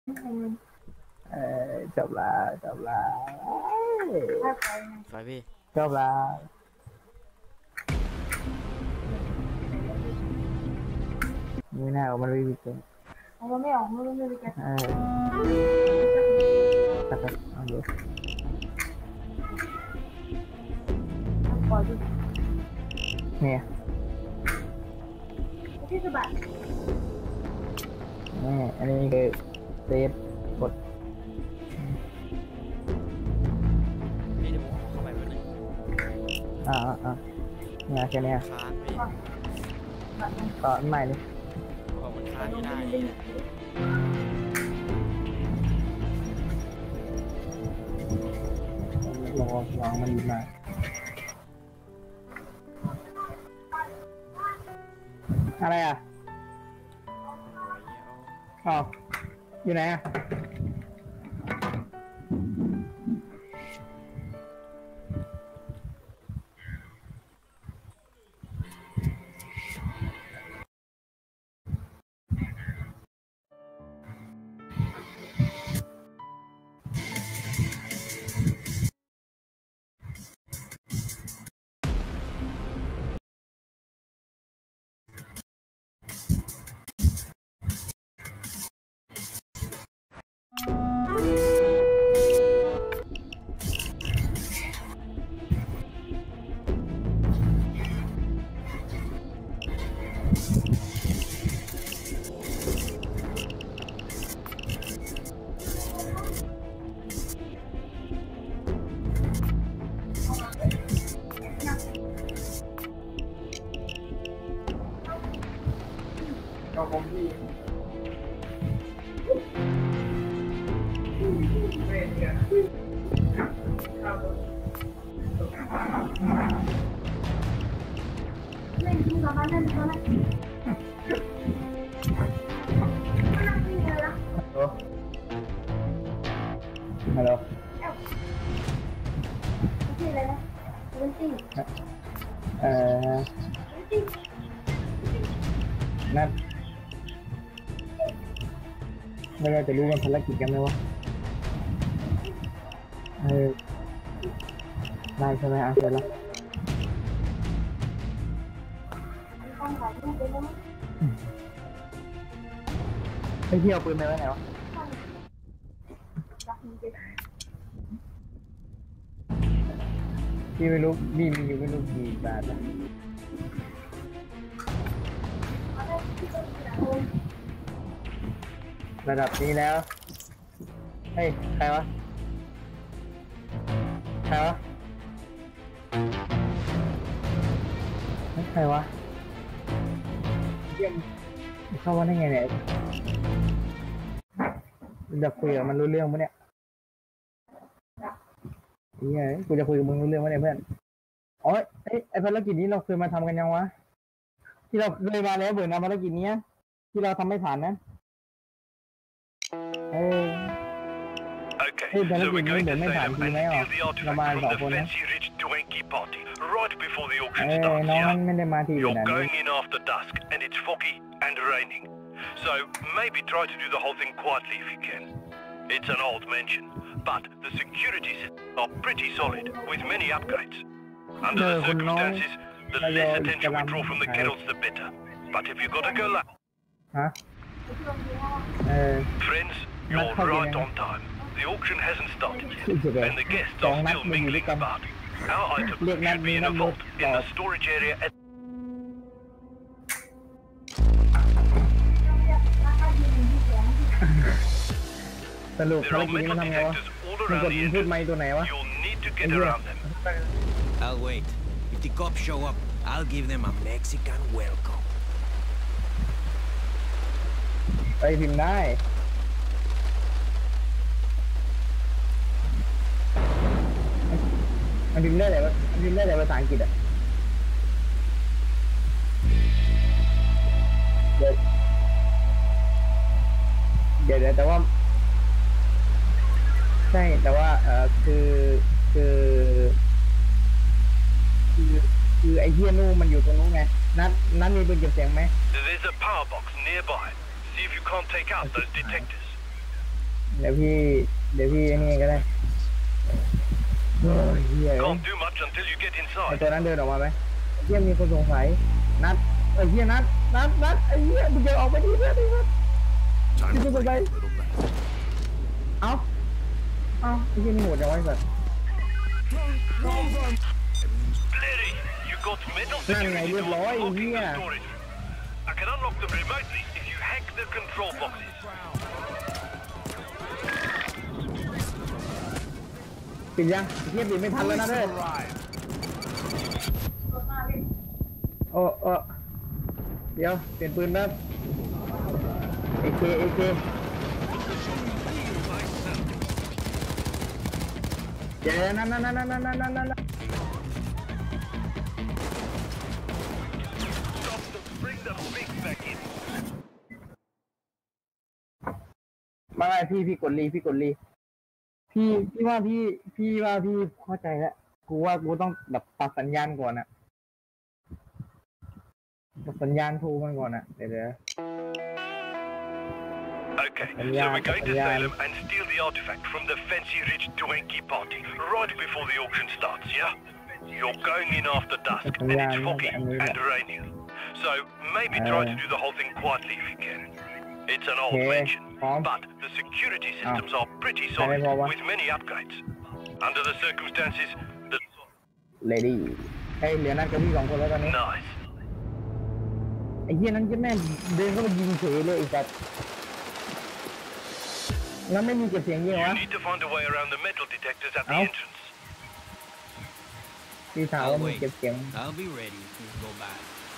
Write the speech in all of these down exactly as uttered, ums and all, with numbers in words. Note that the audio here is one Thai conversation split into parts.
เออจบละจบละไปพี่จบละนี่น่าเอามันรีวิวกันเอาไม่ออกไม่รู้ไม่รู้กันเออตัดตัดเอาเยอะปล่อยดูเนี่ยที่สะบัดนี่อันนี้คือเซฟกดพี่เดี๋ยวผมเข้าไปแป๊บนึงอ่าอ่าเนี่ยแค่นี้ค้างพี่ต่อใหม่ดิบอกมันค้างไม่ได้เนี่ยลองลองมันมาอะไรอ่ะอ๋ออยู่ไหนอ่ะก็คงที่เล่นที่เราบ้านเล่นตัวนั้นฮัลโหลฮัลโหลที่อะไรนะเล่นติ้งเอ่อนั่นไม่ได้จะรู้ว่าภารกิจกันไหมวะเออได้ใช่ไหมอ่ะเสร็จแล้วไปเที่ยวปืนไปไว้ไหนวะพี่ไม่รู้พี่มีอยู่ไม่รู้กี่บาทนะระดับนี้แล้วเฮ้ยใครวะใครวะใครวะเยี่ยมเข้ามาได้ไงเนี่ยจะคุยกับมันรู้เรื่องปะเนี่ยเนี่ยกูจะคุยกับมึงรู้เรื่องปะเนี่ยเพื่อนอ๋อไอไอภารกิจนี้เราเคยมาทำกันยังวะที่เราเคยมาแล้วเบื่อนะภารกิจนี้ที่เราทำไม่ผ่านนะเออ Okay, so we're going to say and steal the artifact from the fancy rich Dwenki party right before the auction starts, yeah? You're going in after dusk, and it's foggy and raining. So maybe try to do the whole thing quietly if you can. It's an old mansion, but the security systems are pretty solid, with many upgrades. Under the circumstances, the less attention we draw from the Geralts, the better. But if you've got to go loud... Huh? Friends, you're right on time. The auction hasn't started yet, and the guests are still mingling about. Our items should be in a vault in the storage area at... สรุปภารกิจนี้มันทำไงวะมันกดอินพุตไมค์ตัวไหนวะ You'll need to get around them. I'll wait. If the cops show up, I'll give them a Mexican welcome. ไปพิมพ์ได้มันพิมพ์ได้แต่ว่ามันพิมพ์ได้แต่ภาษาอังกฤษอ่ะเดี๋ยวเดี๋ยวแต่ว่าใช่แต่ว่าเออคือคือคือคือไอ้เหี้ยนู่นมันอยู่ตรงนู้นไงนัดนัดมีปืนเก็บเสียงไหม There's a power box nearby. See if you can't take out those detectors. เดี๋ยวพี่เดี๋ยวพี่นี่ก็ได้เฮ้ยเฮีย Can't do much until you get ไอ inside. ตัวนั้นเดินออกมาไหมเฮียมีคนสงสัยนัดไอเฮียนัดนัดนัดไอเฮียมึงจะออกไปดิเพื่อนดิเพื่อน Time This to is play a a little back. เอ้าเอ้าไอเฮียนี่โหดจังวะไอ้สัส Blairy, you got metal นั่นไง security เรียบ doors ร้อยไอ้ blocking เฮีย the storage room. I can unlock them remotely if you hack the control boxes. ปิดยังไอ้เฮียปิดไม่ทันแล้วนะเด้อโอ้เออเดี๋ยวเปลี่ยนปืนแป๊บเอเคเอเคเดี๋ยวนั่นนั่นนั่นนั่นนั่นนั่นนั่น Stop them, bring the pigs back in. มาไงพี่พี่กดรีพี่กดรีพี่พี่ว่าพี่พี่ว่าพี่เข้าใจแล้วกูว่ากูต้องแบบตัดสัญญาณก่อนอะตัดสัญญาณโทรมันก่อนอะเดี๋ยวเดี๋ยว Okay, so Yeah, we're going to yeah. Salem and steal the artifact from the Fancy Rich Dwanky party right before the auction starts, yeah? You're going in after dusk, and it's foggy and raining. So maybe try to do the whole thing quietly if you can. It's an old Okay, mansion, calm. but the security systems are pretty solid Calm. with many upgrades. Under the circumstances, the... เลดี้เฮ้ยเหลือนัดกับพี่สองคนแล้วตอนนี้ Nice. ไอ้เหี้ยนั้นจะแม่งเดินเข้ามายิงเฉยเลยไอ้สัสแล้วไม่มีเก็บเสียงยิง You วะ need to find a way around the metal detectors at the Ow. entrance. พี่ถามว่ามีเก็บเสียง I'll be ready if you go by.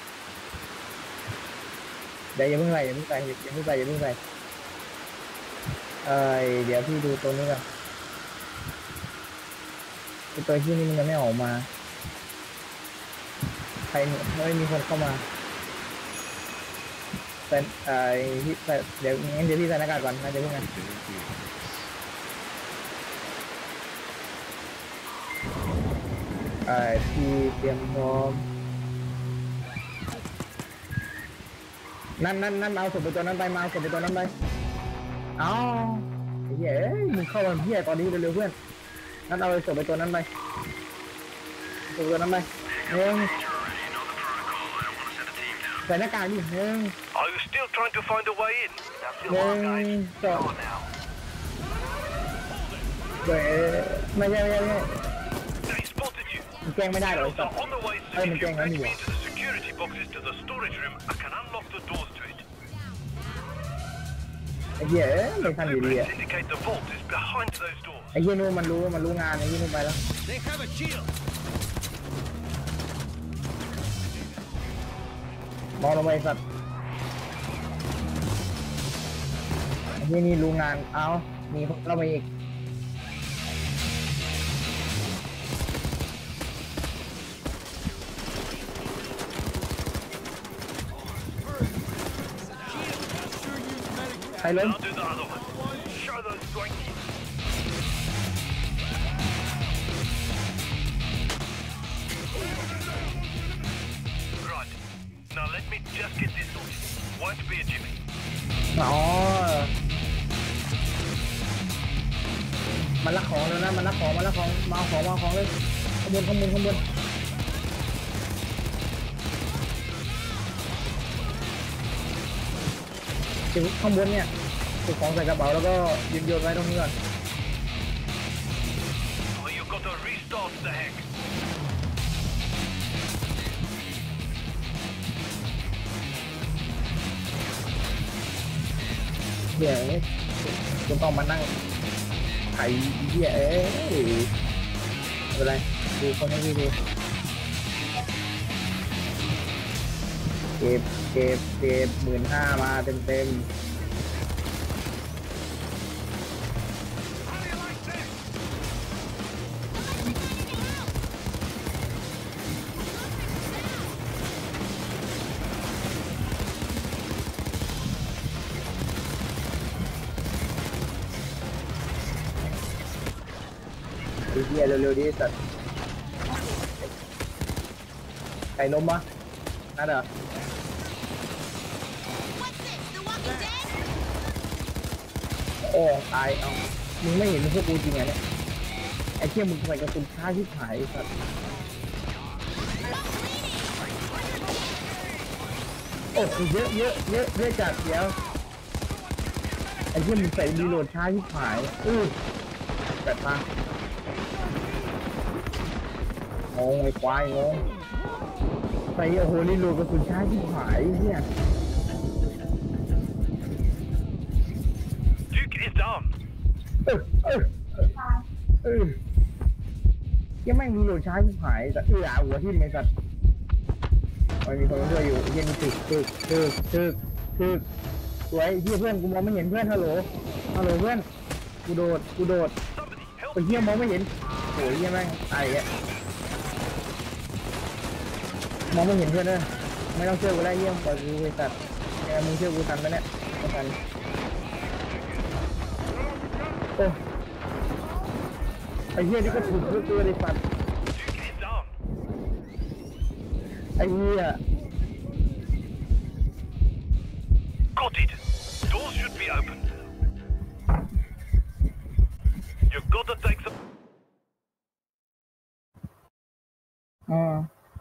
เดี๋ยวอย่าเพิ่งใส่อย่าเพิ่งใส่อย่าเพิ่งใส่อย่าเพิ่งใส่เอ้ยเดี๋ยวพี่ดูตัวนี้ก่อนไอ้ตัวที่นี่มันยังไม่ออกมาใครเนี่ยไม่มีคนเข้ามาแต่ไอ้พี่ใส่เดี๋ยวงั้นเดี๋ยวพี่ใส่หน้ากากก่อนนะเดี๋ยวเพิ่งไงไอ้พี่เตรียมพร้อมนั่นนั่นนั่นเอาศพไปตัวนั้นไปมาเอาศพไปตัวนั้นไปเอาไอ้เหี้ยเอ้ยมึงเข้ามาเหี้ยตอนนี้เร็วๆเพื่อนนั่นเอาไปศพไปตัวนั้นไปศพตัวนั้นไปหนึ่งใส่หน้ากากดิหนึ่ง Are you still trying to find a way in? That's หนึ่งสองเดี๋ยวไม่ใช่ไม่ใช่ไม่ใช่ They spotted you. มันแกล้งไม่ได้หรอกไอ้ Shields สัส are on the way, so Hey, if you Miguel, back how me you into the security boxes to the storage room, I can unlock the doors to it. ไอ้เหี้ยเอ้ยไม่ทันอยู่ดีอ่ะ Blueprints indicate the vault is behind those doors. ไอ้เหี้ยนู่นมันรู้มันรู้งานไอ้เหี้ยนู่นไปแล้ว They have a shield. มองลงไปไอ้สัตว์ไอ้เหี้ยนี่รู้งานเอามีคนเข้ามาอีกใครล้ม I'll do the other one. Show those dwankies. Right. Now let me just get this sorted. Won't be a Jimmy. อ๋อมันลักของแล้วนะมันลักของมันลักของมาเอาของมาเอาของเลยข้างบนข้างบนข้างบนถึงข้างบนเนี่ยเก็บของใส่กระเป๋าแล้วก็โยนโยนไว้ตรงนี้ก่อน Well, you've got to restart the hack. เดี๋ยวคุณต้องมานั่งไข่เหี้ยเอ้ยไม่เป็นไรดูคนให้พี่ดูเก็บเก็บเก็บหมื่นห้ามาเต็มเต็มไอ้เหี้ยเร็วๆดิสัตว์ไข่นมวะนั่นเหรอ What's this? The Walking Dead? โอ้ตายเอามึงไม่เห็นพวกกูจริงไงเนี่ยไอ้เที่ยมึงใส่กระสุนช้าที่หายสัตว์โอ้เยอะเยอะเยอะเยอะจัดเดี๋ยวไอ้เที่ยมึงใส่รีโหลดช้าที่หายอู้แต่ตางงไอ้ควายงงใส่โอ้โหรีโหลดกระสุนช้าที่หายเนี่ย Duke is down. เออเออเออยังไม่มีโหลดช้าที่หายแต่เออหัวทิ่มไอ้สัตว์มันมีคนมาช่วยอยู่เย็นตึกตึกตึกตึกตึกสวยเฮียเพื่อนกูมองไม่เห็นเพื่อนฮัลโหลฮัลโหลเพื่อนกูโดดกูโดดไอ้เฮียมองไม่เห็นโอ้ยเฮียแม่งตายอ่ะมองไม่เห็นเพื่อนเลยไม่ต้องเชื่อกูแล้วเฮียปล่อยกูไปสัตว์แกมึงเชื่อกูทันไหมเนี่ยไม่ทันโอ้ไอ้เหี้ยนี่ก็ถูกเพื่อตัวเลยสัตว์ Duke is down. ไอ้เหี้ย Got it. Doors should be open. You've got to take the... อ่า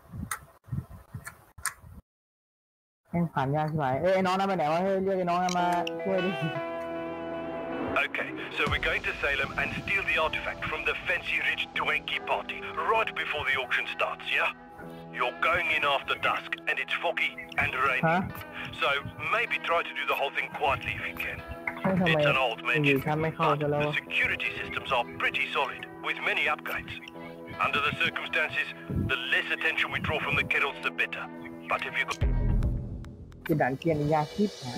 แม่งผ่านยากใช่ไหมเอ้ยไอ้น้องนั่นไปไหนวะเฮ้ยเรียกไอ้น้องนั่นมาช่วยดิ Okay, so we're going to Salem and steal the artifact from the Fancy Rich Dwenki party right before the auction starts, yeah? You're going in after dusk, and it's foggy and rainy. Huh? So maybe try to do the whole thing quietly if you can. ใช่ทำไม It's an old อยู่ mansion, ชั้นไม่เข้า but ซะแล้ว the security systems are pretty solid, with many upgrades. Under the circumstances, the less attention we draw from the Kettles, the better. But if you got... คือด่านเกียร์นี่ยากที่หาย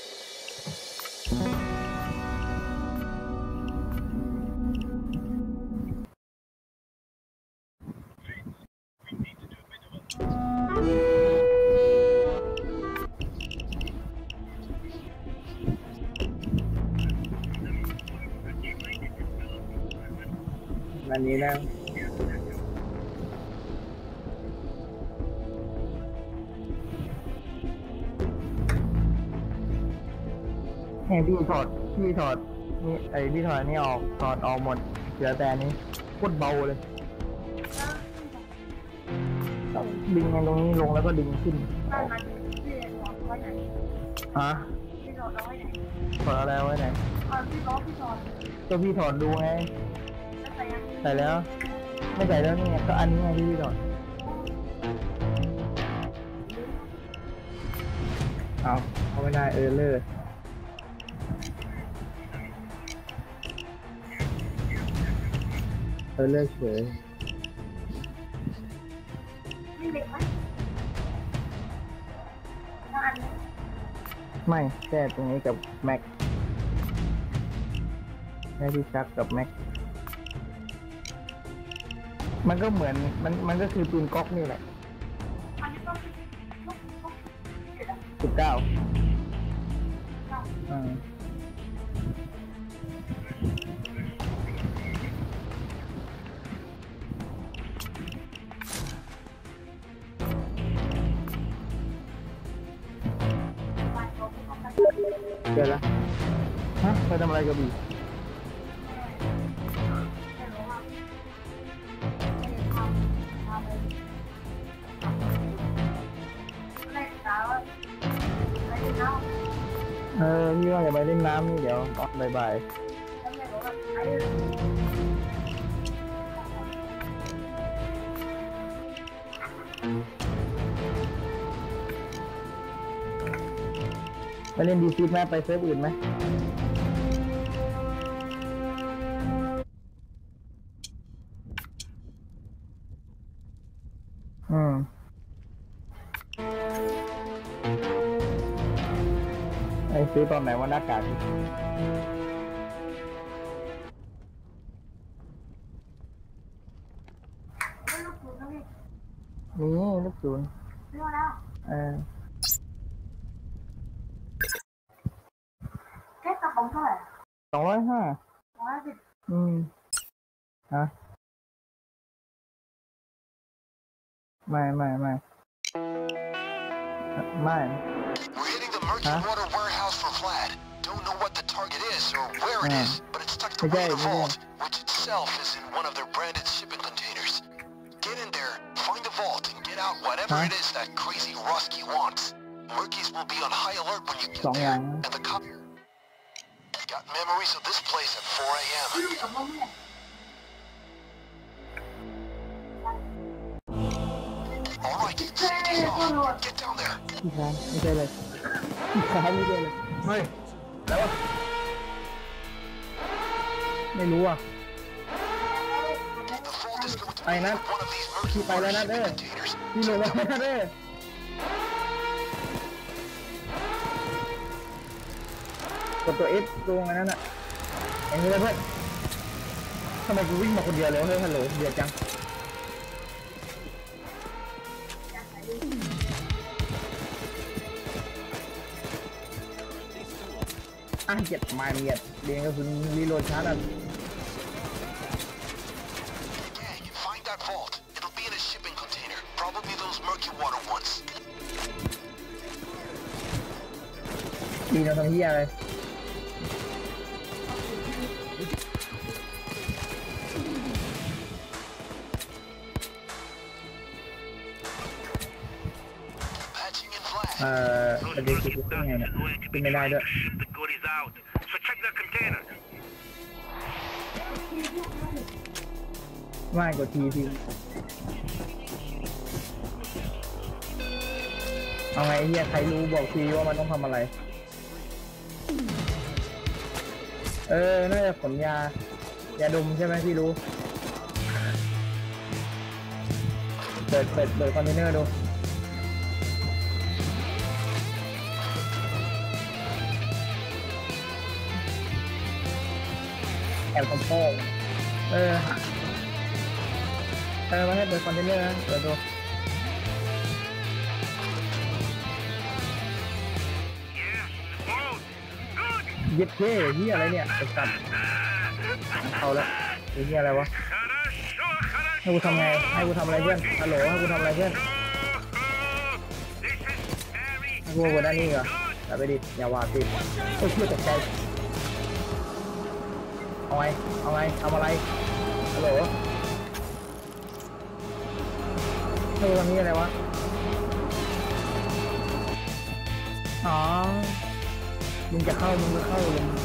อันนี้นะให้พี่ถอดพี่ถอดนี่ไอพี่ถอดนี่ออกถอดออกหมดเหลือแต่นี้โคตรเบาเลยต้องดึงไงตรงนี้ลงแล้วก็ดึงขึ้นบ้านมันที่หลอกไว้ไหนฮะที่หลอกเอาไว้ไหนถอดอะไรไว้ไหนตอนที่ล้อพี่สอนก็พี่ถอดดูไงแล้วใส่ยังใส่แล้ว ไม่ใส่แล้วนี่ไงก็อันนี้ไงที่พี่ถอดเอาเอาไม่ได้เออเลิศเออเลิกเฉยไม่เด็กไหมแล้วอันนี้ไม่แค่ตรงนี้กับแม็กแค่ที่ชักกับแม็กมันก็เหมือนมันมันก็คือปืนก๊อกนี่แหละอันนี้ต้องต้องต้องสิบเก้าอ่าเจอแล้วฮะไปทำอะไรกับบีเออพี่ว่าอย่าไปเล่นน้ำนี่เดี๋ยวตอนบ่ายๆไปเล่นดีซีไหมไปเซิร์ฟอื่นไหมอืมไอ้ซื้อตอนไหนว่าหน้ากากนี่ลูกศูนย์เออแค่กระป๋องเท่าไหร่สองร้อยห้าสองร้อยสิบอืมฮะไม่ไม่ไม่ไม่ We're hitting the murky Huh? water warehouse for Vlad. Don't don't know what the target is or where it is, but it's tucked away in the vault, which itself is in one of their branded shipping containers. Get in there, find the vault, and get out whatever it is that crazy Rusky wants. Murkies will be on high alert when you get there, and the cop got memories of this place at four a m กับพ่อแม่ All right, safety's off. Get down there. พี่ค้างไม่ใช่เลยพี่ค้างไม่ใช่เลยเฮ้ยแล้ววะไม่รู้อ่ะ The vault is going to ไป be นะ one of these พี่ Murky ไปแล้วนะ shipping เด้อ containers. พี่ลงแล้วนะเด้อกดตัว F ตรงนั้นน่ะอย่างนี้เลยเพื่อนทำไมกูวิ่งมาคนเดียวเลยเฮ้ยฮัลโหลเดือดจังอ่ะเจ็ดมาเมียดเรียนก็คือรีโหลดช้าอ่ะ Gang, find that vault. It'll be in a shipping container. Probably those murky water ones. ดีนะทำเหี้ยอะไร Patching in flash. เอ่อประเด็นคือขึ้นไงเนี่ยขึ้นไม่ได้ด้วย Ship the goodies out. So check the container. ง่ายกว่าทีทีเอาไงเฮียใครรู้บอกทีว่ามันต้องทำอะไรเออน่าจะขนยายาดมใช่ไหมพี่รู้เปิดเปิดเปิดคอนเทนเนอร์ดูแอบคอมโพงเออเออมาให้เปิดคอนเทนเนอร์นะเปิดดูยึดเท่เฮียอะไรเนี่ยตัดเอาละไอ้เฮียอะไรวะให้กูทำไงให้กูทำอะไรเพื่อนฮัลโหลให้กูทำอะไรเพื่อนให้กูกดด้านนี้เหรอแต่ไปดิอย่าว่าสิโอ้ยเชื่อตกใจเอาไงเอาไงทำอะไรฮัลโหลให้กูทำนี่อะไรวะอ๋อมึงจะเข้ามึงจะเข้าลง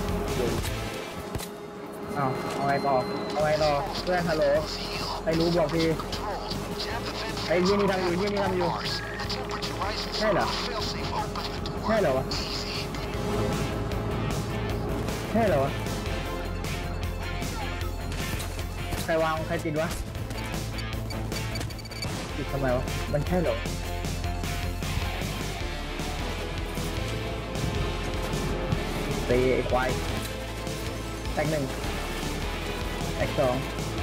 เอาเอาไงต่อเอาไงต่อเพื่อนฮัลโหลใครรู้บอกทีไอ้ยี่นี่ทำอยู่ยี่นี่ทำอยู่ใช่เหรอใช่เหรอวะใช่เหรอวะใครวางใครติดวะติดทำไมวะมันใช่เหรอตีไอ้ควายแตกหนึ่งแตกสอง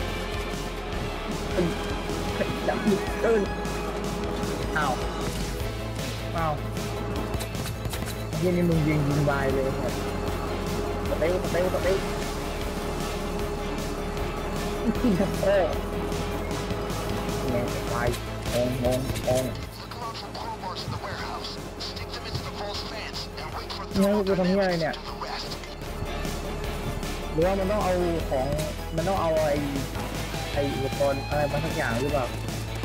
จับยิงเดินอ้าวอ้าวที่นี่มึงยิงยิงบายเลยครับสเตลสเตลสเตลยิงทับโอ้แม่ควายงงงงงนี่กูทำที่อะไรเนี่ยหรือว่ามันต้องเอาของมันต้องเอาไอ้ไอ้อุปกรณ์อะไรมาสักอย่างหรือเปล่า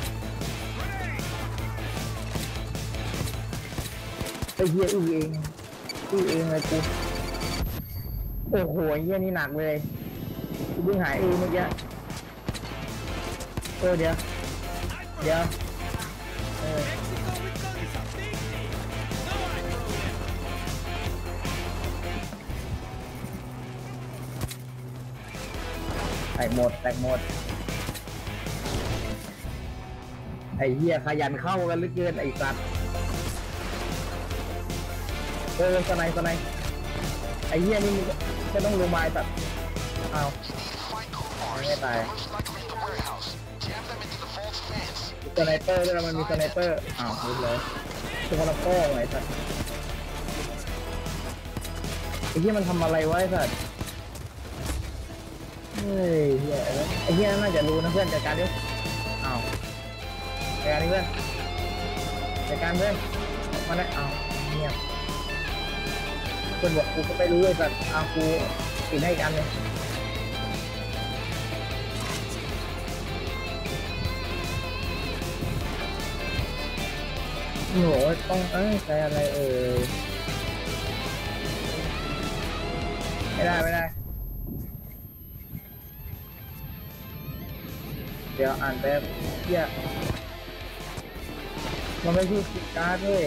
ไอ้เหี้ยอื้อเองอื้อเองเลยกูโอ้โหเหี้ยนี่หนักเลยกูเพิ่งหายเองเมื่อกี้เออเดี๋ยวเดี๋ยวเออแตกหมดแตกหมดไอ้เหี้ยขยันเข้ากันเหลือเกินไอ้สัตว์เออสไนสไนไอ้เหี้ยนี่จะต้องลงมาตัดเอาไม่ตายสไนเปอร์ด้วยมันมีสไนเปอร์อ้าวรู้เลยตัวละก้องไอ้สัตว์ไอ้เหี้ยมันทำอะไรไว้สัตว์เฮ้ยเฮียไอ้เฮียน่าจะรู้นะเพื่อนจัดการดิอ้าวจัดการดิเพื่อนจัดการเพื่อนมาได้อ้าวเงียบเพื่อนบอกกูก็ไม่รู้เลยแบบเอากูติดให้กันเลยโหต้องเอ้ยใช้อะไรเอ่ยไม่ได้ไม่ได้เดี๋ยวอ่านแบบเที่ยมันไม่ใช่คิดการ์ดเลย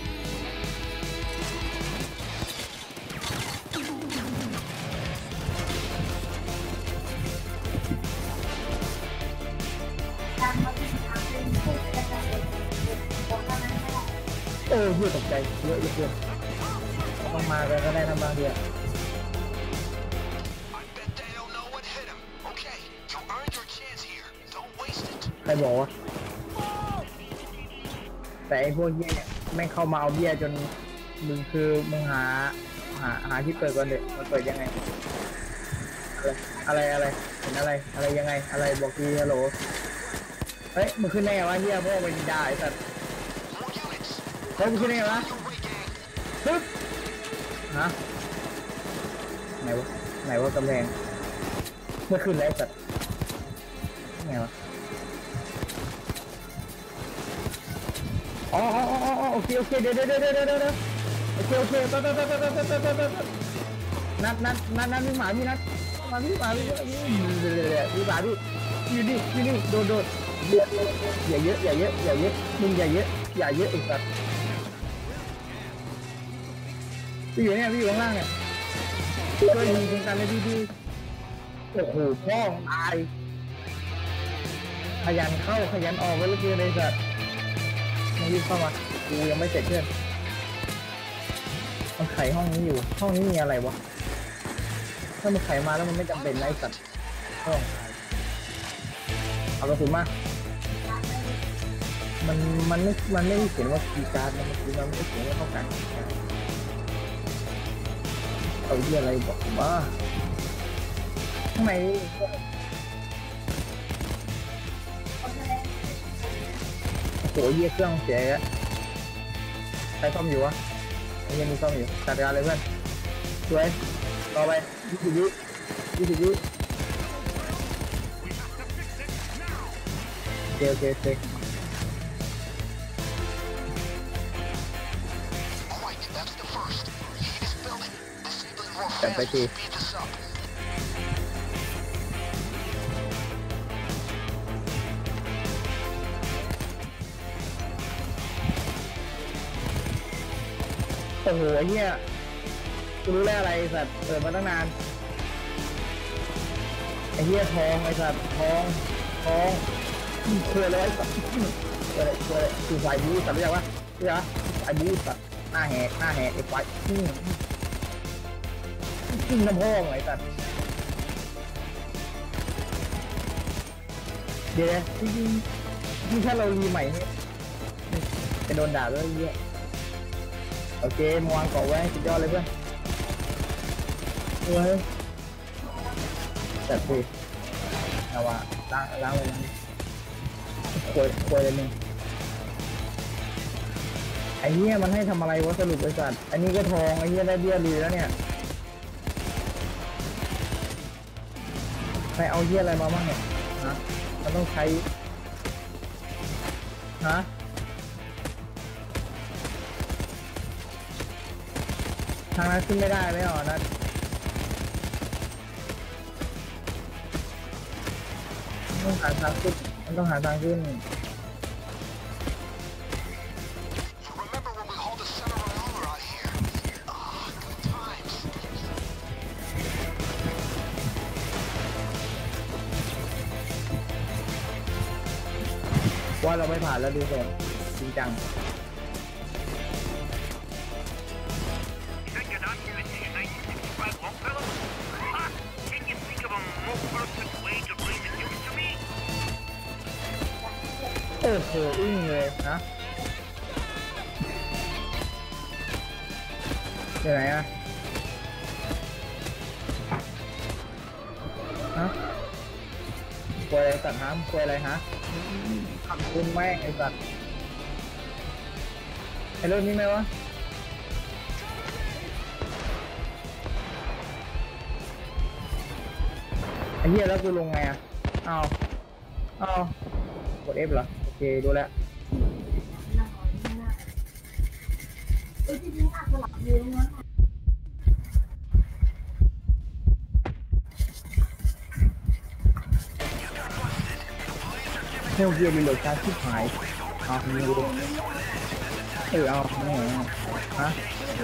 การมาที่ทางเป็นผู้เสียใจคนนั้นไม่ได้เออเพื่อตกใจเยอะเยอะเกินต้องมากันก็ได้นะบางทีอะ I bet they don't know what hit him. Okay, you earned your chance here. Don't waste it. ใครบอกว่าแต่ไอ้พวกเหี้ยเนี่ยแม่งเข้ามาเอาเบี้ยจนมึงคือมึงหาหาหาที่เปิดก่อนเด็กมันเปิดยังไงอะไรอะไรอะไรเห็นอะไรอะไรยังไงอะไรบอกทีฮัลโหลเฮ้ยมึงขึ้นได้ไงวะเหี้ยพวกมันด่าไอ้สัตว์ More units. เฮ้ยมึงขึ้นได้ไงวะ Your way, gang. ปึ๊บฮะไหนวะไหนวะกำแพงเมื่อคืนแล้วไอ้สัตว์ไงวะอ๋ออ๋ออ๋อโอเคโอเคเดี๋ยวเดี๋ยวเดี๋ยวเดี๋ยวเดี๋ยวโอเคโอเคไปไปไปไปไปไปไปไปนัดนัดนัดนัดพี่หมาพี่นัดมาพี่หมาพี่พี่หมาพี่อยู่นี่อยู่นี่โดดโดดอย่าเยอะอย่าเยอะอย่าเยอะมึงอย่าเยอะอย่าเยอะไอ้สัตว์พี่อยู่เนี่ยพี่อยู่ข้างล่างเนี่ยช่วยยิงยิงกันเลยพี่พี่โอ้โหพ่อตายขยันเข้าขยันออกไว้แล้วเกินเลยสัตว์มึงรีบเข้ามากูยังไม่เสร็จเพื่อนมันไขห้องนี้อยู่ห้องนี้มีอะไรวะถ้ามันไขมาแล้วมันไม่จำเป็นไรสัตว์ห้องเอากระสุนมามันมันไม่มันไม่ได้เขียนว่าคีย์การ์ดมันคือมันไม่ได้เขียนว่าเข้ากันเอาเรื่องอะไรบอกมาข้างในโอ้โหเยี่ยเครื่องเสียอะใครซ่อมอยู่วะไอ้ยังมีซ่อมอยู่จัดการเลยเพื่อนสวยต่อไปยี่สิบวิยี่สิบวิโอเคโอเคโอเค Alright, that's the first. Heat is building. Disabling more Step by fast two. will speed this up. โอ้โหไอ้เหี้ยกูรู้แล้วอะไรไอ้สัตว์เปิดมาตั้งนานไอ้เหี้ยทองไอ้สัตว์ทองทองเคยเลยไอ้สัตว์เคยเลยเคยเลยคือไฟบูสัตว์รู้จักปะรู้จักปะไฟบูสัตว์หน้าแหกหน้าแหกไอ้ไฟอืมขึ้นน้ำห้องไอ้สัตว์เดี๋ยวจริงจริงถ้าเรารีใหม่เนี่ยจะโดนด่าด้วยไอ้เหี้ยโอเคมวางเกาะไว้สุดยอดเลยเพื่อนเฮ้ยจัดสิเอาวะล้างล้างเลยนะควยควยเลยมึงไอ้เหี้ยมันให้ทำอะไรวะสรุปไอ้สัตว์อันนี้ก็ทองไอ้เหี้ยได้เบี้ยรีแล้วเนี่ยใครเอาเหี้ยอะไรมาบ้างเนี่ยฮะมันต้องใช้ฮะทางนั้นขึ้นไม่ได้ไหมอ๋อนัดต้องหาทางขึ้นมันต้องหาทางขึ้น You remember when we hauled the center of armor out here? Ah, good times. ว่าเราไม่ผ่านแล้วดูเถอะจริงจัง Think you're not giving me a nineteen sixty-five Longfellow? Ha! Can you think of a more perfect way to bring the news to me? โอ้โหอึ้งเลยนะอยู่ไหนอะฮะกลัวอะไรสัตว์ฮะกลัวอะไรฮะขับคุณแม่งไอ้สัตว์ไอ้รถนี้ไหมวะไอ้เหี้ยแล้วกูลงไงอ่ะเอาเอากด F เหรอโอเคดูแล้วเออจริงๆอาจจะหลับอยู่นะเที่ยวเกียร์ดีเลยการชิบหายเอาไม่รู้เออเอาไม่เหรอฮะ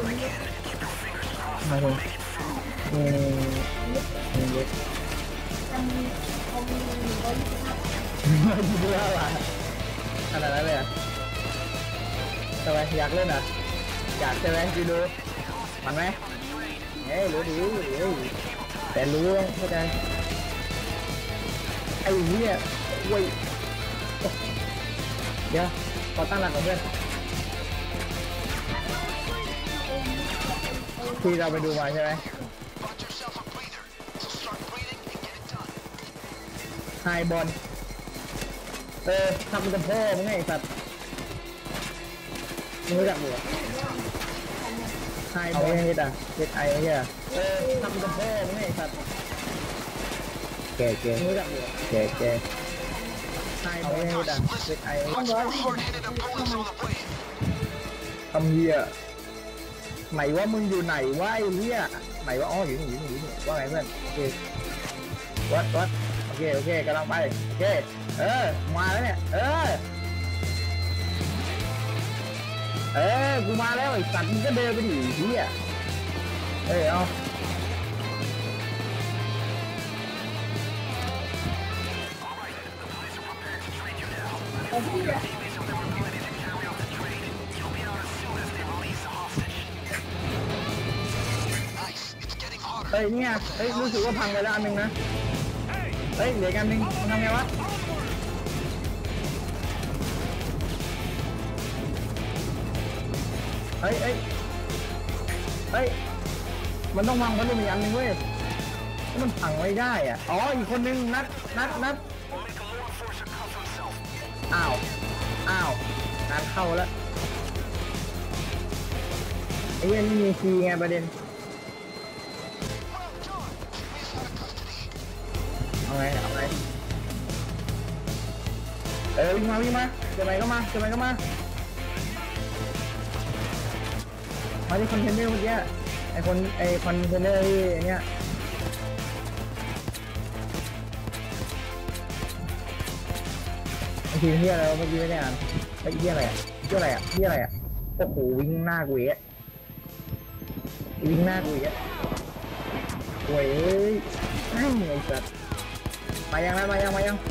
มาดูเออเออเล็กจะมีเขามีหนึ่งร้อยยี่สิบห้าดูเรื่องอะไรขนาดนั้นเลยอ่ะทำไมอยากเล่นอ่ะอยากใช่ไหมดูดูมันไหมเฮ้ยรู้ดีเฮ้ยแต่รู้เข้าใจไอ้เหี้ยเว้ยเดี๋ยวขอตั้งหลักก่อนเพื่อนที่เราไปดูมาใช่ไหมไฮบอลเออทำเป็นพ่อมึงไงสัตว์มึงรู้จักหรือไฮบอลเฮ็ดอ่ะเฮ็ดไอ้เหี้ยเออทำเป็นพ่อมึงไงสัตว์แกแกมึงรู้จักหรือแกแกไฮบอลเฮ็ดอ่ะเฮ็ดไอ้ทำเหี้ยไหนว่ามึงอยู่ไหนวะไอ้เหี้ยไหนว่าอ๋ออยู่นี่อยู่นี่อยู่นี่ว่าไงเพื่อนโอเควัดวัดโอเคโอเคกำลังไปโอเคเออมาแล้วเนี่ยเออเออกูมาแล้วไอ้สัตว์มึงก็เดินไปดิเหี้ยเออเอาเฮ้ยเนี่ยเฮ้ยรู้สึกว่าพังไปแล้วอันหนึ่งนะเฮ้ยเหลือกันหนึ่งมันทำไงวะเฮ้ยเฮ้ยเฮ้ยมันต้องวางพัดลมอีกอันหนึ่งเว้ยมันพังไม่ได้อ่ะอ๋ออีกคนนึงนัดนัดนัดอ้าวอ้าวงานเข้าแล้วไอ้เรื่องนี้มีคีย์ไงประเด็นเอาไงเอาไงเออวิ่งมาวิ่งมาจะไปก็มาจะไปก็มามาที่คอนเทนเนอร์เมื่อกี้ไอคนไอคอนเทนเนอร์ที่เนี้ยไอทีมที่อะไรเมื่อกี้ไม่ได้อ่านไอที่อะไรอ่ะที่อะไรอ่ะที่อะไรอ่ะโอ้โหวิ่งหน้ากูเอะวิ่งหน้ากูเอะโว้ยไอ้ไอ้สัตว์มายังนะมายังมายัง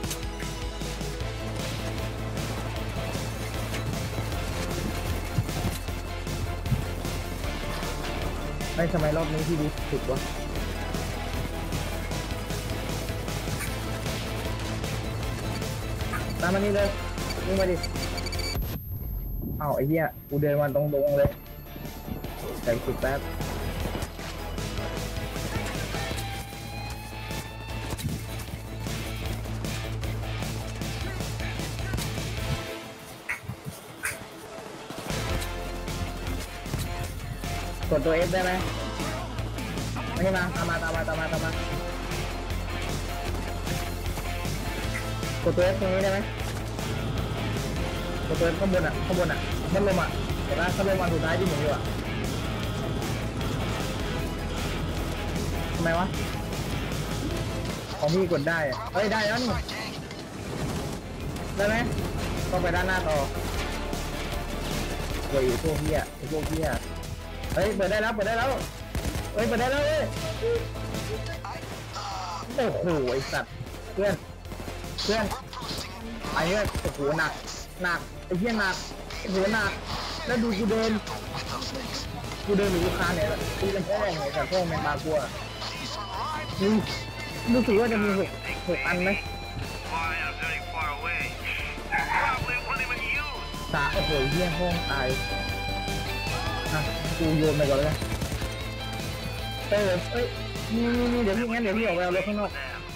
ไม่ทำไมรอบนี้ที่ดีสุดวะตามมานี่เลยนี่มาดิอ้าวไอ้เหี้ยกูเดินมาตรงๆเลยใจสุดแป๊บกดตัว F ได้ไหมไม่ใช่มาตามมาตามมาตามมาตามมากดตัว F ตรงนี้ได้ไหมกดตัว F ข้างบนอ่ะข้างบนอ่ะมันลมอ่ะเห็นไหมข้างบนวันสุดท้ายที่หมุนอยู่อ่ะทำไมวะของพี่กดได้อ่ะเฮ้ยได้แล้วนี่ได้ไหมต้องไปด้านหน้าต่อโอ้ยพวกพี่อ่ะพวกพี่อ่ะเฮ้ยเปิดได้แล้วเปิดได้แล้วเฮ้ยเปิดได้แล้วเว้ยโอ้โหไอสัตว์เพื่อนเพื่อนไอ้เนี่ยโอ้โหหนักหนักไอ้เหี้ยหนักโอ้โหหนักแล้วดูกูเดินกูเดินหรือกูคานเนี่ยกูเป็นพ่อไงแต่พ่อแม่มากลัวนี่รู้สึกว่าจะมีหกหกอันไหมสาโอ้โหเหี้ยห้องตายกูโยนไปก่อนเลยเออเอ้ยนี่นี่นี่เดี๋ยวพี่งั้นเดี๋ยวพี่ออกไปเอารถข้างนอก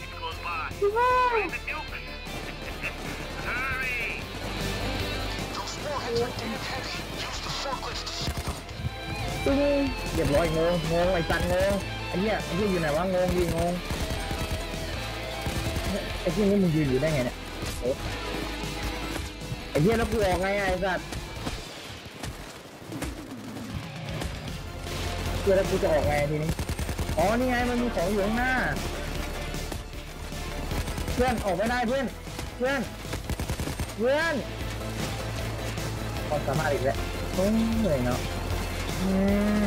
ตึ้งเรียบร้อยงงงงไอ้สันงงไอ้เหี้ยไอ้เหี้ยอยู่ไหนวะงงดิงงไอ้ที่นี่มึงยืนอยู่ได้ไงเนี่ยไอ้เหี้ยแล้วกูออกไงไอ้สัตว์เพื่อแล้วกูจะออกไงทีนี้อ๋อนี่ไงมันมีของอยู่ข้างหน้าเพื่อนออกไม่ได้เพื่อนเพื่อนเพื่อนความสามารถอีกแล้วโอ้ยเหนื่อยเนาะอืม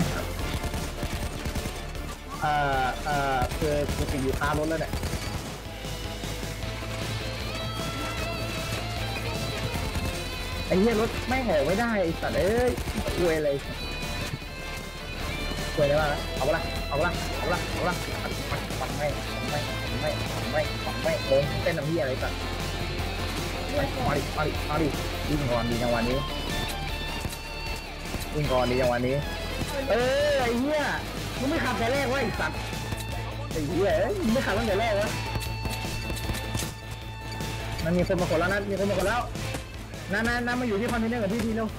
เอ่อเอ่อคือกูติดอยู่คารถแล้วเนี่ยไอ้เหี้ยรถไม่ออกไม่ได้ไอ้สัตว์เอ้ยอวยอะไรอวยได้ป่ะเอาละเอาละเอาละเอาละปังไม่ปังไม่ปังไม่ปังไม่ปังไม่โอ้ยเต้นน้ำเหี้ยอะไรสัตว์มาดิมาดิมาดิวิ่งก่อนดีจังวันนี้วิ่งก่อนดีจังวันนี้เออไอ้เหี้ยมึงไม่ขับแต่แรกวะไอ้สัตว์ไอ้เหี้ยมึงไม่ขับตั้งแต่แรกวะมันมีคนมาขนแล้วนะมีคนมาขนแล้วนั่นนั่นนั่นมาอยู่ที่คอนเทนเนอร์กับพี่ทีเร็ว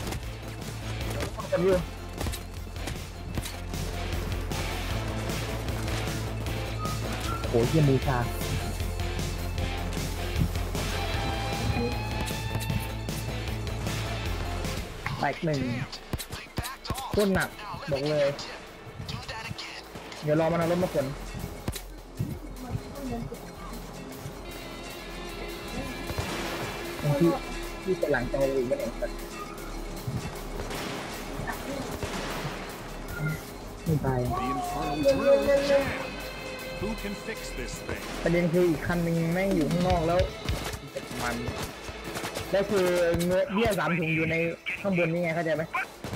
คนอยู่โอ้ยเยี่ยมมือชาแตกหนึ่งต้นหนักบอกเลยเดี๋ยวรอมันเอารถมาขนที่ที่เป็นหลังจออีกไม่เองไม่ไปประเด็นคืออีกคันหนึ่งแม่งอยู่ข้างนอกแล้วมันแล้วคือเงื้อเบี้ยสามถุงอยู่ในข้างบนนี่ไงเข้าใจไหม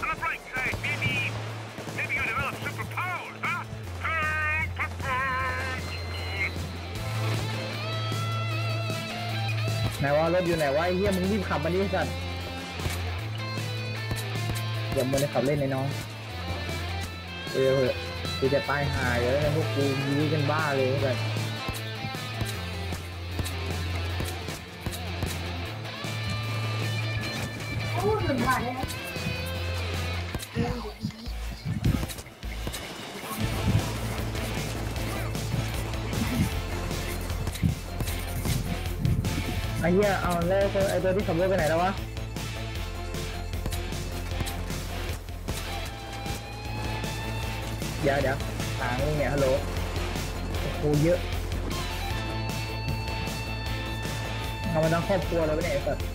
ไหนว่ารถอยู่ไหนวะไอ้เหี้ยมึงรีบขับมาดิสัตว์อย่ามัวแต่ขับเล่นในน้องเออเหอะกูจะตายหายแล้วพวกกูยื้อกันบ้าเลยแบบโอ้หนึ่งบาทเลยนะไอ้เหี้ยเอาแล้วไอ้ตัวที่ขับรถไปไหนแล้ววะเดี๋ยวเดี๋ยวทางนี่เนี่ยฮัลโหลโอ้เยอะเอามาทั้งครอบครัวเราไปไหนสัตว์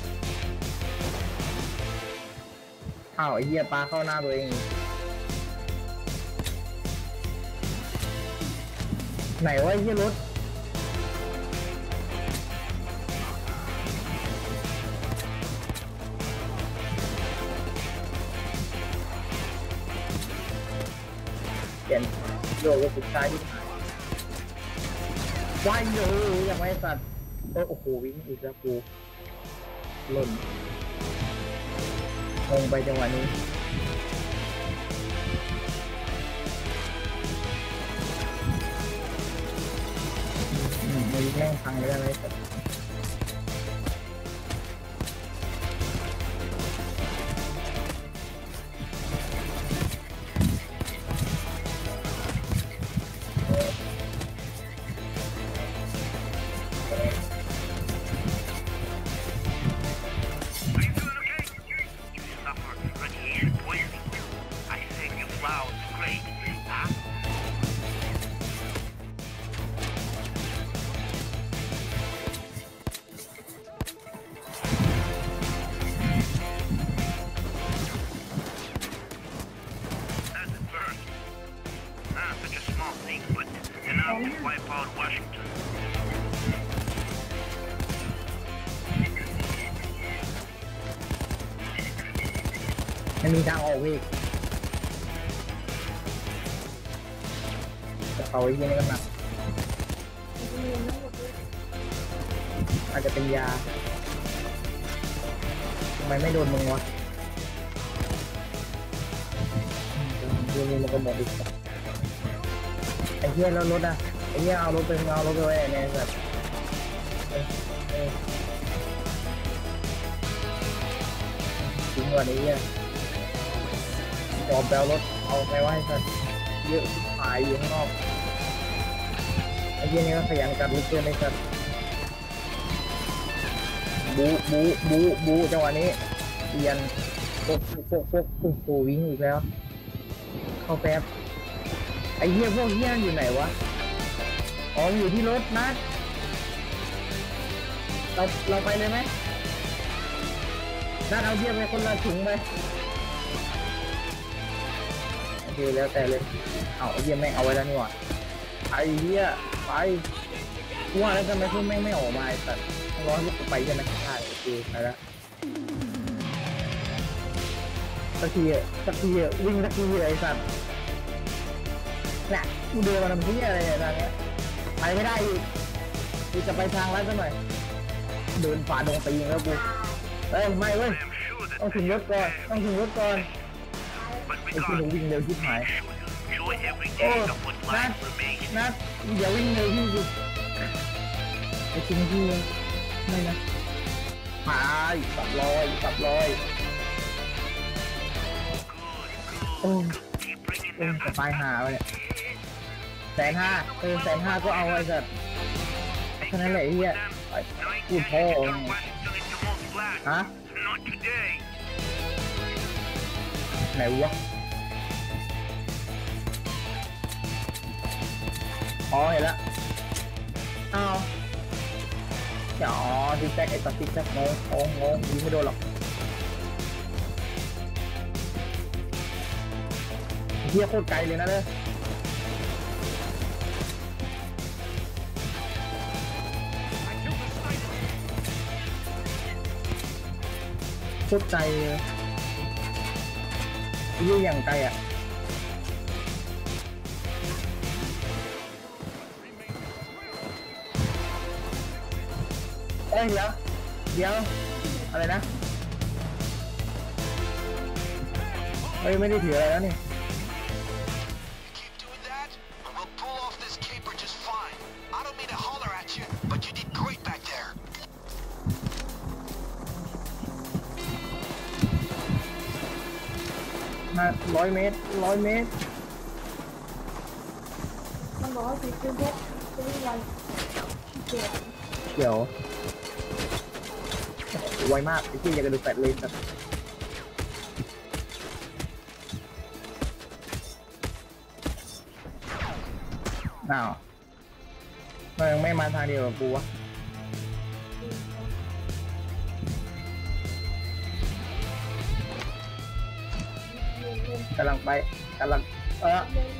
อ้าวไอ้เหี้ยปลาเข้าหน้าตัวเองไหนวะไอ้เหี้ยรถเปลี่ยนโลกสุดท้ายที่หายวายเลยอย่างไรสัตว์โอ้โหวิ่งอีกแล้วกูหล่นลงไปจังหวะนี้มันแม่งพังเลยอะไรสัตว์มันมีทางออกอีกกระเป๋าไอ้เหี้ยนี่ก็หนักอาจจะเป็นยาทำไมไม่โดนมึงวะดูนี่มันก็หมดอีกไอ้เหี้ยแล้วรถอ่ะไอ้เหี้ยเอารถไปเอารถไปไว้เนี่ยแบบจริงกว่านี้อ่ะจอมแปลรถเอาไปไว้สัตว์เยอะหายอยู่ข้างนอกไอ้เหี้ยนี่ก็ขยันกัดลูกเกินไอ้สัตว์บูบูบูบูจังหวะนี้เปลี่ยนพวกพวกพวกโอ้โหวิ่งอีกแล้วเข้าแป๊บไอ้เหี้ยพวกเหี้ยอยู่ไหนวะอ๋ออยู่ที่รถนะเราเราไปเลยไหมนัดเอาเหี้ยไปคนละถุงไปโอเคแล้วแต่เลยเอาไอ้เหี้ยแม่งเอาไว้แล้วนี่หว่าไอ้เหี้ยไปว่าแล้วทำไมพวกแม่งไม่ออกมาไอ้สัตว์ร้อนลูกไปใช่ไหมใช่โอเคไปแล้วสักทีอ่ะสักทีอ่ะวิ่งสักทีเลยไอ้สัตว์น่ะกูเดินมาทำที่อะไรเนี่ยทางเนี้ยไปไม่ได้อีกกูจะไปทางลัดซะหน่อยเดินฝ่าดงตีแล้วกูเอ้ยไม่เว้ยต้องถึงรถก่อนต้องถึงรถก่อนไอ้ที่หนูวิ่งเร็วที่หายโอ้นัดนัดอย่าวิ่งเร็วที่สุดไอ้จริงที่ไม่นะหายสับลอยสับลอยโอ้โอ้จะตายหาไปเนี่ยแสนห้าเออแสนห้าก็เอาไอ้สัตว์แค่นั้นแหละไอ้เหี้ยพูดพ่อฮะไหนวะอ๋อเห็นแล้วอ้าวอ๋อซิกแซกไอ้ตัดซิกแซกงงงงงยิงไม่โดนหรอกเฮียโคตรไกลเลยนะเลยโคตรไกลเลยเฮียอย่างไกลอ่ะเอ้ยเดี๋ยวเดี๋ยวอะไรนะเฮ้ยไม่ได้ถืออะไรแล้วนี่มาร้อยเมตรร้อยเมตรมันบอกว่าสิคือพวกจะวิ่งไวเกี่ยวเดี๋ยวไวมากไอ้ที่อยากจะดูแฟลชเลยสัตว์อ้าวมันยังไม่มาทางเดียวกับกูวะกำลังไปกำลังเออ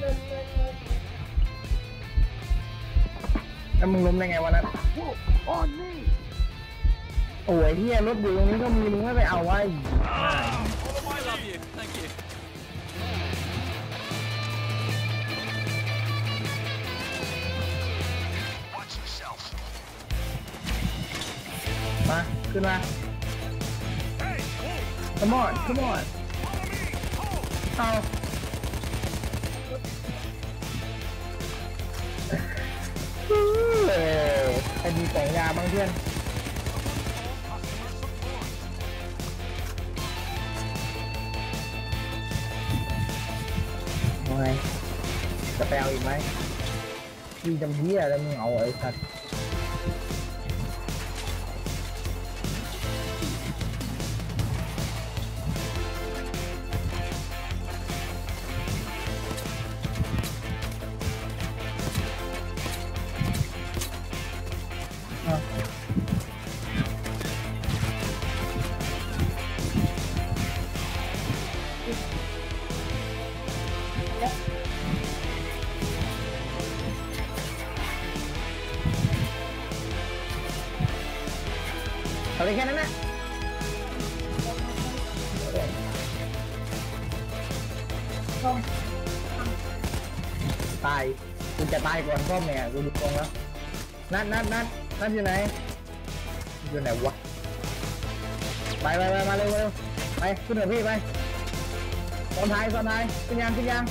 แล้วมึงล้มได้ไงวะนั้นโอ้ยเฮียรถอยู่ตรงนี้ก็มีมึงไม่ไปเอาไว้ I love you thank you มาขึ้นมา come on come on เอาใครมีกล่องยาบ้างเพื่อนว่าไงจะไปเอาอีกไหมมีจำเหี้ยแล้วมึงเอาไอ้สัตว์เอาไปแค่นั้นนะตายกูจะตายก่อนพ่อแม่กูดูตรงแล้วนัดนัดนัดนัดอยู่ไหนอยู่ไหนวะไปไปไปมาเร็วเร็วไปขึ้นเถอะพี่ไปซ้อนท้ายซ้อนท้ายขึ้นยังขึ้นยัง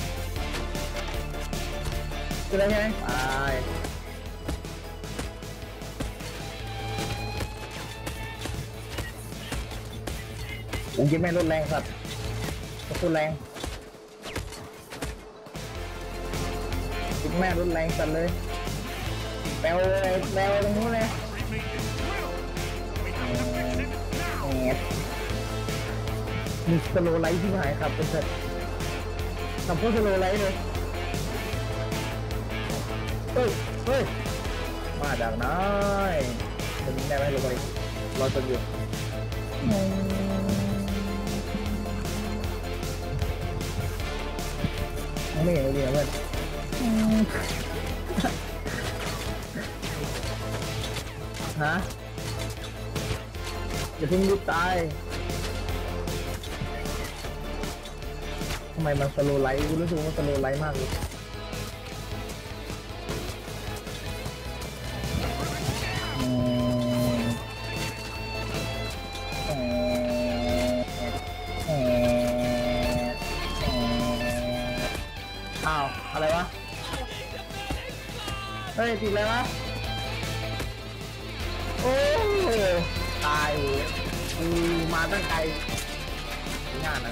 ขึ้นเลยใช่ไหมไปผมกินแม่รถแรงสัตว์รถแรงกินแม่รถแรงสัตว์เลยแปลวแปลวตรงนู้นเลยมีสโลไลท์ที่หายครับเป็นเสร็จทำพวกสโลไลท์เลยเฮ้ยเฮ้ยมาจากไหนจะยิงได้ไหมลงไปรอจนอยู่ไม่เห็นดีนะเพื่อนฮะอย่าเพิ่งรีบตายทำไมมันสโลไลท์กูรู้สึกว่าสโลไลท์มากเลยอ้าวอะไรวะเฮ้ยติดอะไรวะโอ้ตายกูมาตั้งไกลงานนะ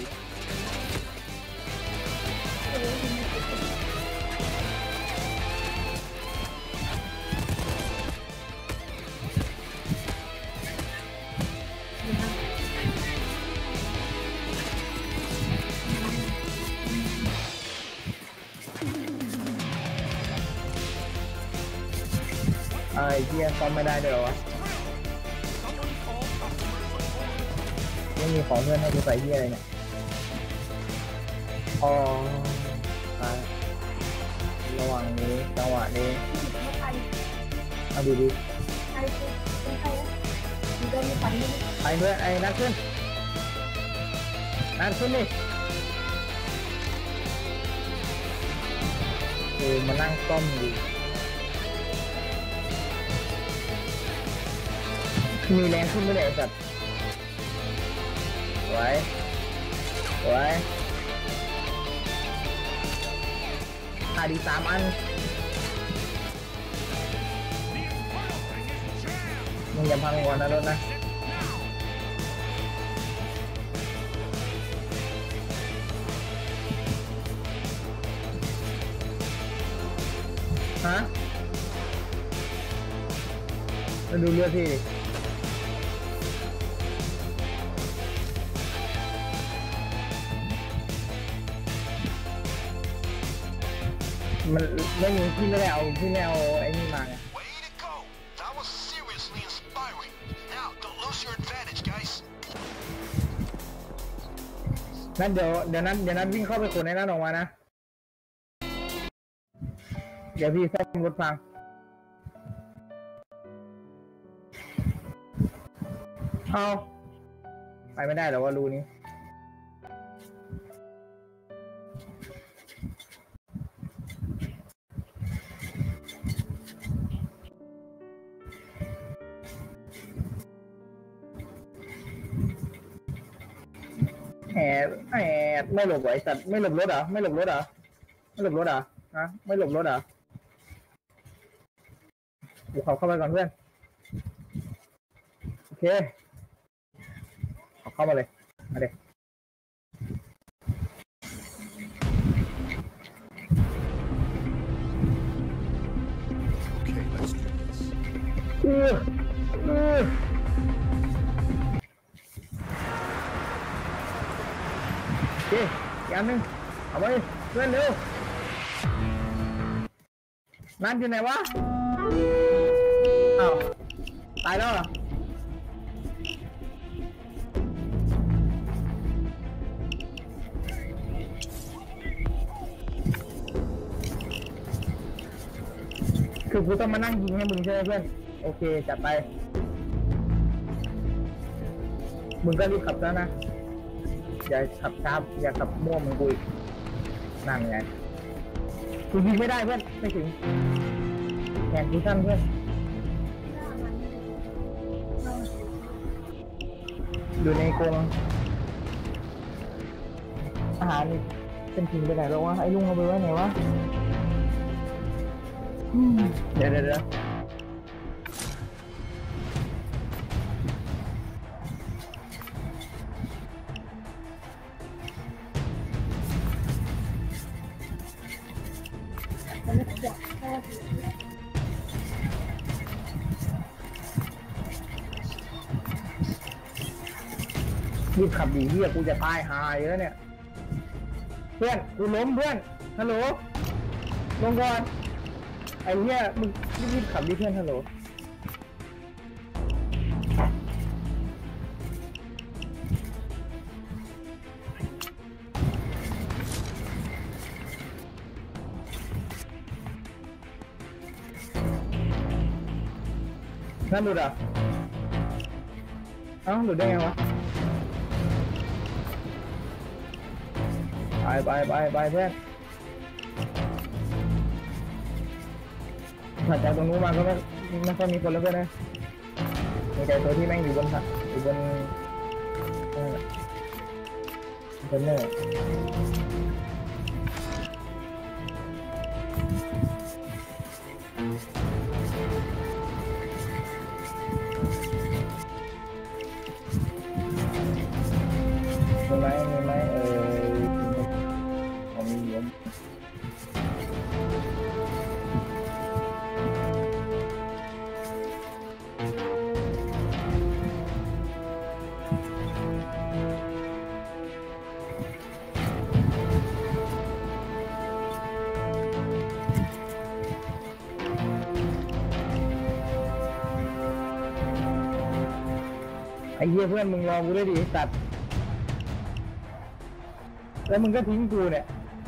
ไอ้เหี้ยซ่อมไม่ได้เดี๋ยววะไม่มีของเพื่อนให้กูใส่เหี้ยอะไรเนี่ยอ๋อระหว่างนี้จังหวะนี้เอาดูดิไปเพื่อนไอ้นัดขึ้นนัดขึ้นดิเออมานั่งซ่อมดูมีแรงขึ้นไม่ได้สัตว์ไว้ไว้อาดีสามอันมึงอย่าพังก่อนนะรถนะฮะมาดูเรือพี่มันไม่มีพี่ไม่ได้เอาพี่ไม่เอาไอ้นี่มาไงนั่นเดี๋ยวเดี๋ยวนั้นเดี๋ยวนั้นวิ่งเข้าไปขนไอ้นั่นออกมานะเดี๋ยวพี่ซ่อมรถพังเอาไปไม่ได้หรอว่ารูนี้แอบแอบไม่หลบไว้สัตว์ไม่หลบรถเหรอไม่หลบรถเหรอไม่หลบรถเหรอฮะไม่หลบรถเหรอเดี๋ยวเขาเข้าไปก่อนเพื่อนโอเคเขาเข้ามาเลยมาเด็กเออเออโอเคอีกอันหนึ่งเอาไปเพื่อนเร็วนั่นอยู่ไหนวะอ้าวตายแล้วเหรอคือกูต้องมานั่งยิงให้มึงใช่ไหมเพื่อนโอเคจัดไปมึงก็รีบขับแล้วนะอย่าขับช้าอย่าขับมั่วมึงกูอีกนั่นไงกูยิงไม่ได้เพื่อนไม่ถึงแขนกูสั้นเพื่อนอยู่ในกรงอาหารนี่เป็นทิ้งไปไหนแล้ววะไอ้ลุงเอาไปไว้ไหนวะเดี๋ยวเดี๋ยวเดี๋ยวรีบขับดีเฮียกูจะตายหายแล้วเนี่ยเพื่อนกูล้มเพื่อนฮัลโหลลงก่อนไอ้เฮียมึงรีบขับดีเพื่อนฮัลโหลนั่นหลุดอ่ะเอ้าหลุดได้ไงวะไปไปไปไปเพื่อนถัดจากตรงนู้นมาก็ไม่ไม่ค่อยมีคนแล้วเพื่อนนะมีแต่ตัวที่แม่งอยู่บนอยู่บนเออบนเนอร์มีไหมมีไหมเออผมมีเยอะไอ้เหี้ยเพื่อนมึงรอกูด้วยดิสัตว์แล้วมึงก็ทิ้งกูเนี่ย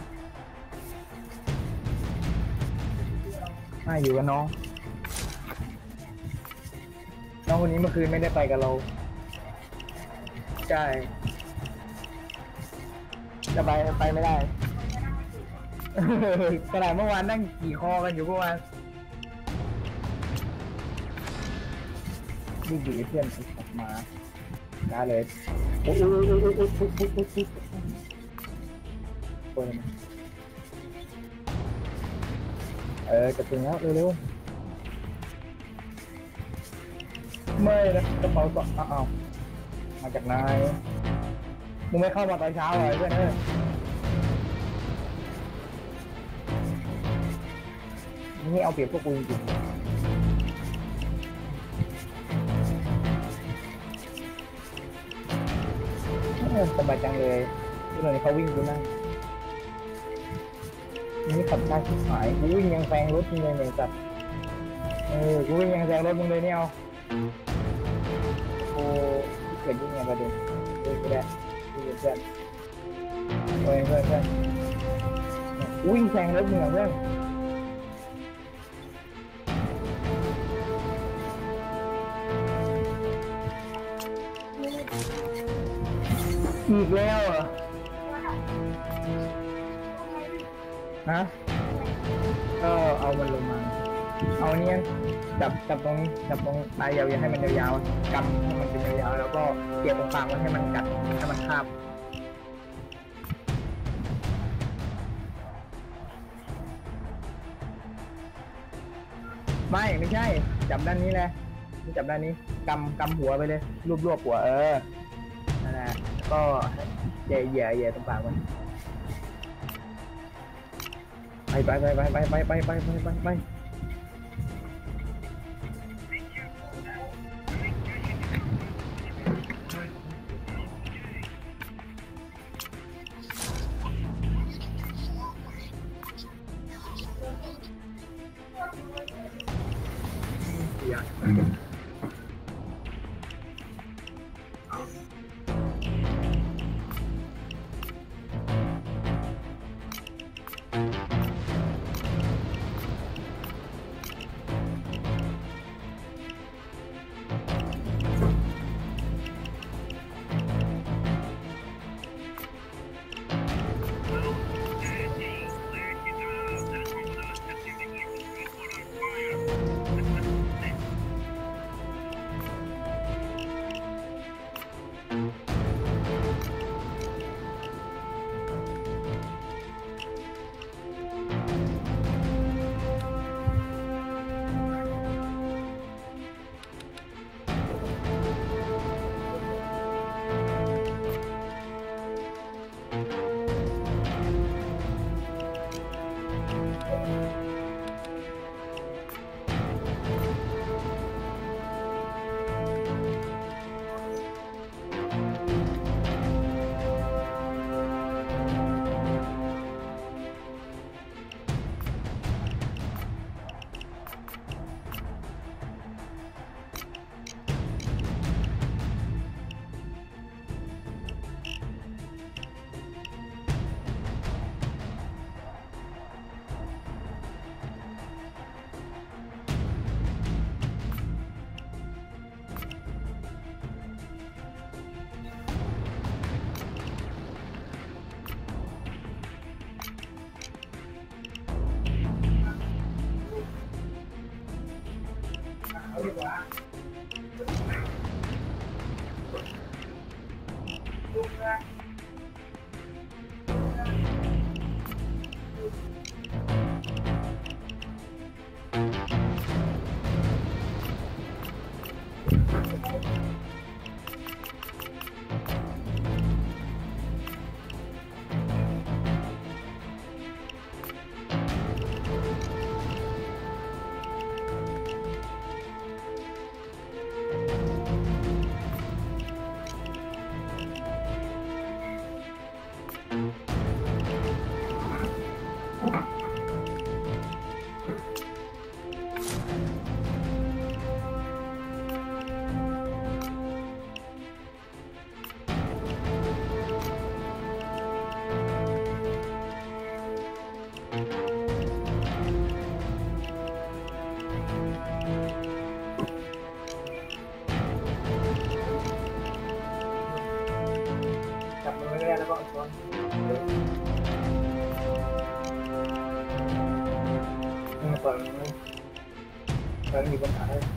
ไม่อยู่กับน้องน้องคนนี้เมื่อคืนไม่ได้ไปกับเราใช่จะไปไปไม่ได้ ขนาดเมื่อวานนั่งขี่คอกันอยู่เมื่อวานดีดีเพื่อนออกมาได้เลยโอ้ยโอ้ยโอ้ยโอ้ยโอ้ยโอ้ยโอ้ยโอ้ยโอ้ยเออจะถึงแล้วเร็วๆไม่นะกระเป๋าก็อ้าวมาจากไหนมึงไม่เข้ามาตอนเช้าเลยเพื่อนเออนี่เอาเปรียบพวกกูจริงสบายจังเลยที่เราเขาวิ่งดูนั่งนี่ขับช้าชิบหายกูวิ่งยังแซงรถมึงเลยเนี่ยจัดเออกูวิ่งยังแซงรถมึงเลยเนี่ยเอาโอ้เกิดยังไงประเด็นเออไม่ได้ดูเพื่อนเพื่อนเพื่อนเพื่อนวิ่งแซงรถมึงอ่ะเพื่อนอีกแล้วเหรอฮะก็เอามันลงมาเอาเนี้ยจับจับตรงจับตรงปลายยาวๆให้มันยาวๆกำให้มันเป็นยาวๆแล้วก็เกี่ยวตรงกลางไว้ให้มันกัดให้มันคาบไม่ไม่ใช่จับด้านนี้แหละนี่จับด้านนี้กำกำหัวไปเลยรวบๆหัวเออนั่นแหละก็เหย่เหย่เหย่ตรงกลางมันไปไปไปไปไปไปไปไปไปไปจับมือไม่ได้แล้วก็ชนนี่เปิดมือเปิดมีปัญหาเลย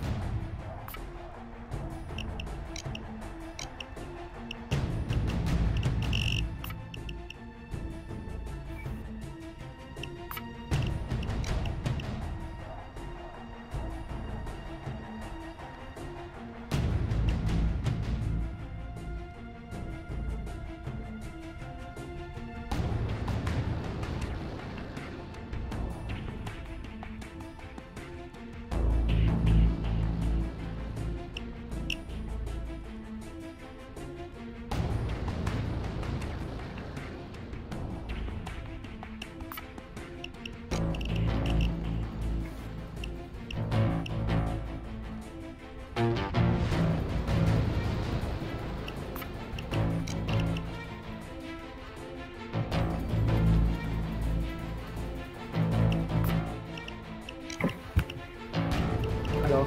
ฮัลโหล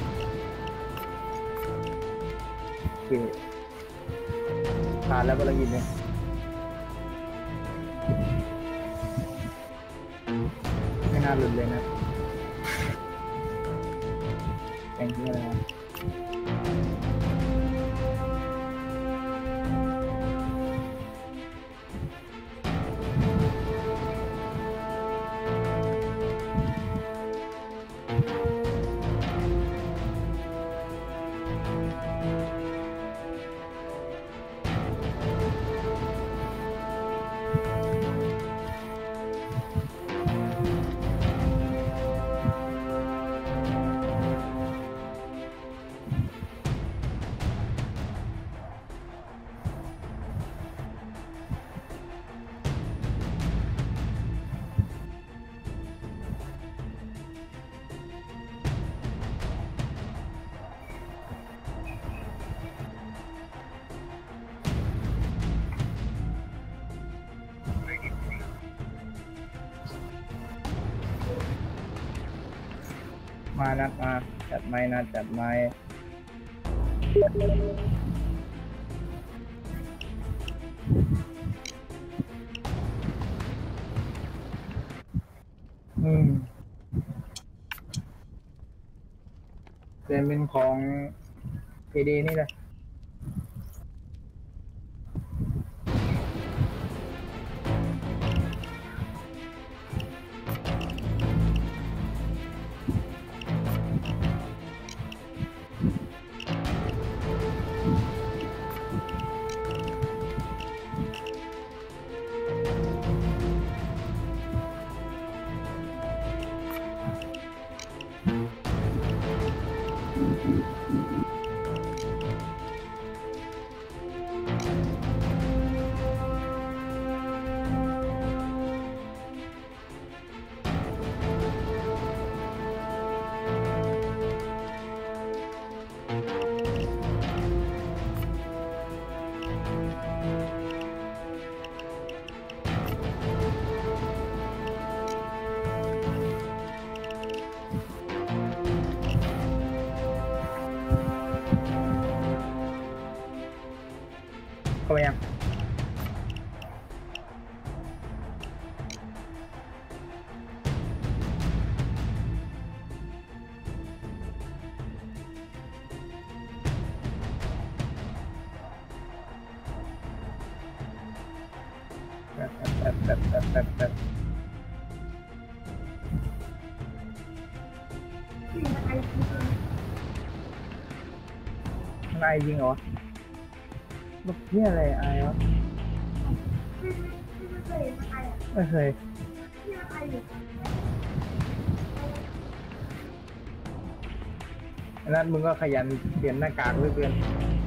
โอเคผ่านแล้วก็ได้ยินเนี่ยไม่น่าหลุดเลยนะแข่งที่อะไรนะมานัดมาจัดไม้นัดจัดไม้อืมเป็นของพีดีนี่เลย เข้าไปยังแบบแบบแบบแบบแบบที่มันไอซีเองมันไอจริงเหรอมันเหี้ยอะไรไอวะที่ที่มันเคยมันไออ่ะไม่เคยที่มันไออยู่อันนั้นมึงก็ขยันเปลี่ยนหน้ากากเหลือเกิน